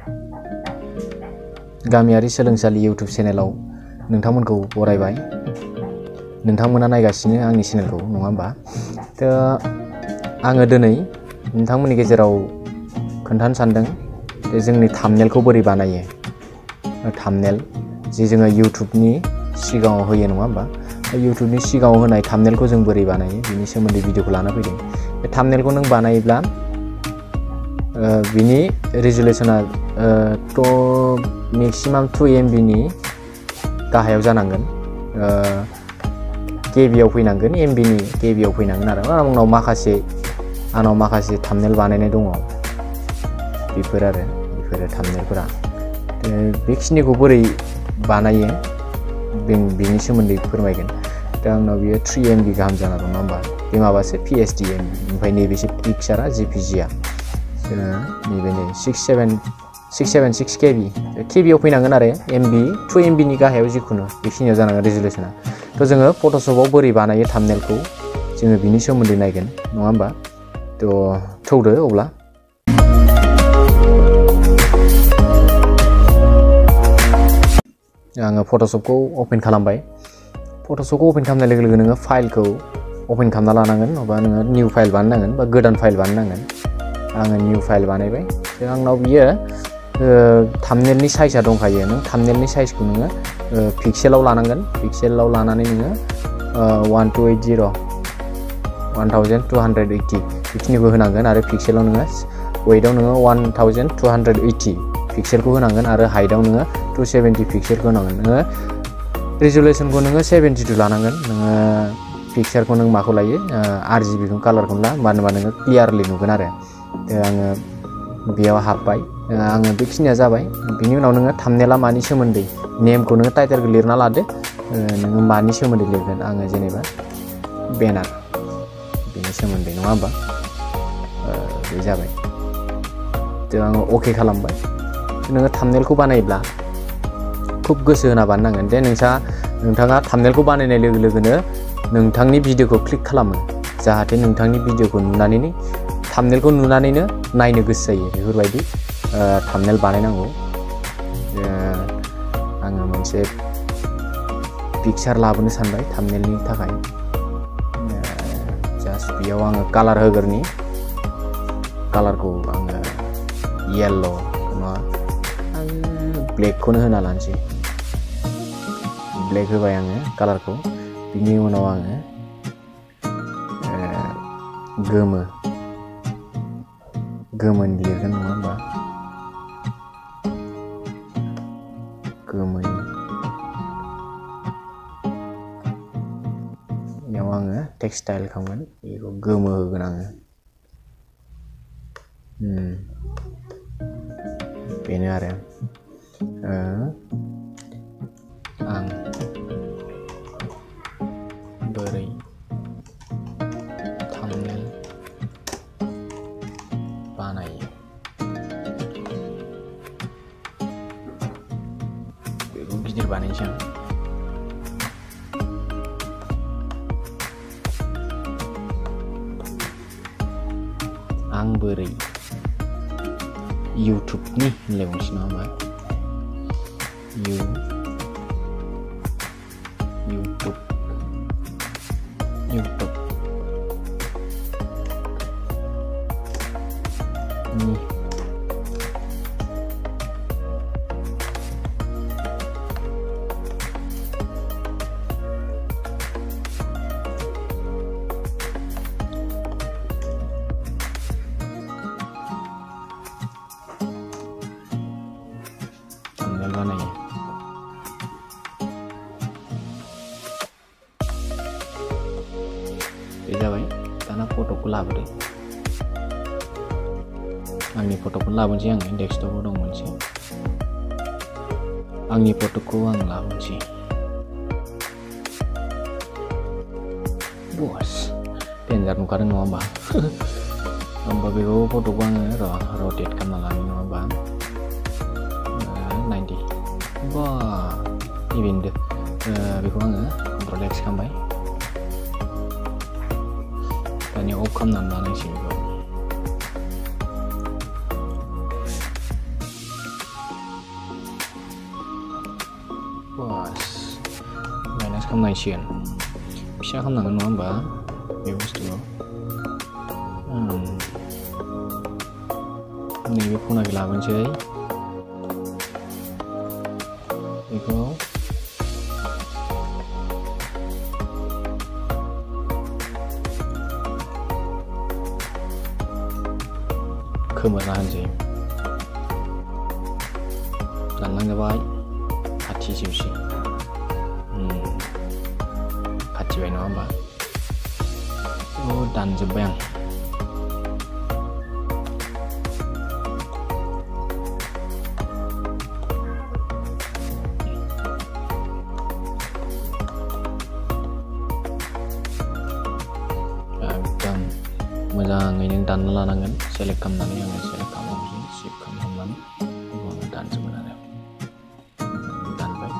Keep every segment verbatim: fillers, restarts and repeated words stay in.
गामियारि सोलोंसालि इउट्युब चेनेलाव नोंथांमोनखौ बरायबाय। नोंथांमोना नायगासिनो आंनि चेनेलखौ नङा होमबा? थ' आङो दिनै नोंथांमोननि गेजेराव खोन्थानो सानदों जे जोंनि थाम्बनेलखौ बोरै बानायो। थाम्बनेल जे जोङो इउट्युबनि सिगाङाव होयो नङा होमबा? इउट्युबनि सिगाङाव होनाय थाम्बनेलखौ जों बोरै बानायो बिनि सोमोन्दै भिडिअखौ लाना फैदों। बे थाम्बनेलखौ नों बानायोब्ला बिनि रिजुलेसना थ' मेक्सिमाम टु एमबिनि गाहायाव जानांगोन। केबिआव फैनांगोन, एमबिनि केबिआव फैनांगोन आरो आंनाव माखासे आंनाव माखासे थाम्बनेल बानायनाय दङ। बेफोर आरो बेफोरो थाम्बनेलफोरा बेखिनिखौ बोरै बानायो बेनि सोमोन्दै फोरमायगोन। दा आंनाव बियो थ्रि एमबि गाहाम जाना दं नङा होमबा? बे माबासो पिएचडि एमबि, ओमफ्राय नैबेसो पिक्सारा जिपिजिआ नैबे नै six seven six seven six KB केबिआव फैनांगोन आरो एमबि टु एमबिनि गाहायाव जिखुनु बेखिनियाव जानांगोन रिजुलेसना। थ' जोङो फट'शपआव बोरै बानायो थाम्बनेलखौ जोङो बिनि सोमोन्दै नायगोन नङा होमबा? थ' थौदो अब्ला। आङो फट'शपखौ अपेन खालामबाय। फट'शपखौ अपेन खालामनाय लोगो लोगो नोङो फाइलखौ अपेन खालामना लानांगोन, नङाबा नोङो निउ फाइल बानायनांगोन बा गोदान फाइल बानायनांगोन। आङो निउ फाइल बानायबाय। आंनाव बियो थाम्बनेलनि साइजआ दंखायो। नों थाम्बनेलनि साइजखौ नोङो पिक्सेलाव लानांगोन। पिक्सेलाव लानानै नोङो वान टु ओइट जिर' one thousand two hundred eighty बेखिनिखौ होनांगोन आरो पिक्सेलाव नोङो वेटआव नोङो one thousand two hundred eighty पिक्सेलखौ होनांगोन आरो हाइटआव नोङो टु सेभेन्टि पिक्सेलखौ होनांगोन। नोङो रिजुलेसनखौ नोङो सेभेन्टि टु लानांगोन। नोङो पिक्सारखौ नों माखौ लायो आरजिबिखौ कालारखौ ला, मानो होनबा नोङो क्लियारलि नुगोन आरो। आङो बेयाव हाबबाय। आङो बेखिनिया जाबाय। बिनि उनाव नोङो थाम्बनेला मानि सोमोन्दै नेमखौ नोङो टाइटेलखौ लिरना लादो। नोङो मानि सोमोन्दै लिरगोन, आङो जेनेबा बेनार बेनि सोमोन्दै नङा होमबा? बे जाबाय। थ' आङो अके खालामबाय। नोङो थाम्बनेलखौ बानायोब्ला खुब गोसो होना बानायनांगोन जे नोंसा नोंथाङा थाम्बनेलखौ बानायनाय लोगो लोगोनो नोंथांनि भिडिअखौ क्लिक खालामो, जाहाथे नोंथांनि भिडिअखौ नुनानैनो थाम्बनेलखौ नुनानैनो नायनो गोसो जायो। बेफोरबायदि थाम्बनेल बानायनांगौ। आङो मोनसे पिक्सार लाबोनो सानबाय थाम्बनेलनि थाखाय। जास्ट बेयाव आङो कालार होगोरनि। कालारखौ आङो येल्ल' नङा, आङो ब्लेकखौनो होना लानोसै। ब्लेक होबाय आङो कालारखौ। बिनि उनाव आङो गोमो गोमोनि लिरगोन नङा होमबा? गोमोनि याव आङो टेक्सटाइल खालामगोन, बेखौ गोमो होगोन आङो। बेनो आरो आं बोरै थाम्बनेल बानायो बेखौ गिदिर बानायनोसै आं। आं बोरै इउट्युबनि होनलायबावनोसै नङा होमबा? इउ इउट्युब इउट्युब नि थाम्बनेल बानायो। बे जाबाय। दाना फट'खौ लाबोदो। आंनि फट'खौ लाबोनोसै आङो। डेस्कटपआव दं मोनसे। आंनि फट'खौ आं लाबोनोसै। बस डेन्जार नुखादों नङा होमबा? होमबा बेखौ फट'खौ आङो र' रटेट खालामना लानो नङा होमबा? नाइन्टि बा इभेन्ट बेखौ आङो कन्ट्रल एक्स खालामबाय। दानिया अफ खालामनानै लानांसिगोन बेखौ। बास माइनास खालामनांसिगोन फिसा खालामनांगोन नङा होमबा बे बुस्थुखौ नैबे खनाखौ लाबोनोसै बेखौ खोमोरना होनोसै दानलांजाबाय खाथिजोबसै खाथिबाय नङा होमबा बेखौ दानजोब्बाय आं एकदम मोजाङै नों दानना लानांगोन सेलेक्ट खालामनानै आङो सेलेक्ट खालामनोसै सेभ खालामनानै बेखौ आङो दानजोबगोन आरो दानबाय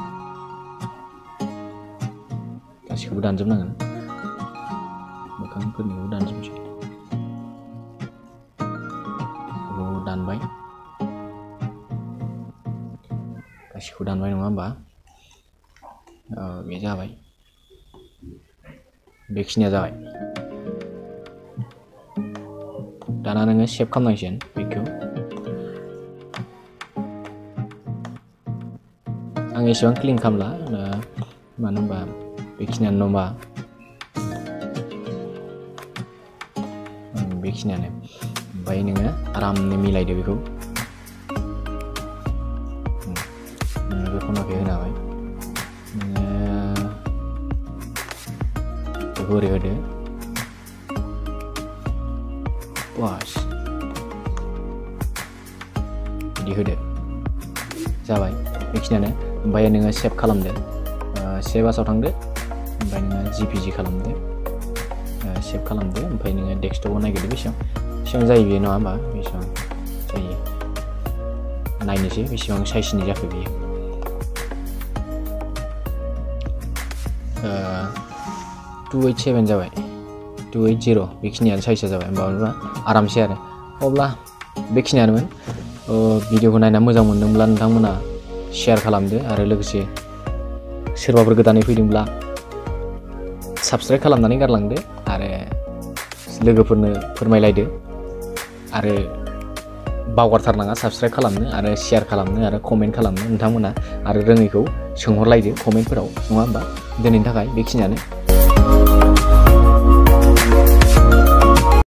गासिखौबो दानजोबनांगोन मोखांफोरनिखौ दानजोबसै बेखौ दानबाय गासिखौबो दानबाय नङा होमबा बे जाबाय बेखिनिया जाबाय दाना नोङो सेभ खालामनांसिगोन बेखौ आं एसेबां क्लिन खालामला मानो होनबा बेखिनियानो नङा बेखिनियानो ओमफ्राय नोङो आरामनो मिलायदो बेखौ नोङो बे खनाखौ होनो हाबाय नोङो बेखौ ओरै होदो बास बिदि होदो जाबाय बेखिनियानो ओमफ्राय नोङो सेभ खालामदो सेभासाव थांदो ओमफ्राय नोङो जिपिजि खालामदो सेभ खालामदो ओमफ्राय नोङो डेस्कटपाव नायगिरदो बेसेबां बेसेबां जायो बेयो नङा होमबा बेसेबां जायो नायनोसै बेसेबां साइजनि जाखो बेयो टु ओइट सेभेन जाबाय टु ओइट जिर' बेखिनियानो साइजआ जाबाय होमबा आरामसे आरो अब्ला बेखिनियानोमोन भिडिअखौ नायना मोजां मोनदोंब्ला नोंथांमोना शेयार खालामदो आरो लोगोसे सोरबाफोर गोदानै फैदोंब्ला साबस्क्राइब खालामनानै गारलांदो आरो लोगोफोरनो फोरमायलायदो आरो बावगारथारनाङा साबस्क्राइब खालामनो आरो शेयार खालामनो आरो कमेन्ट खालामनो नोंथांमोना आरो रोङैखौ सोंहरलायदो कमेन्टफोराव नङा होमबा दिनैनि थाखाय बेखिनियानो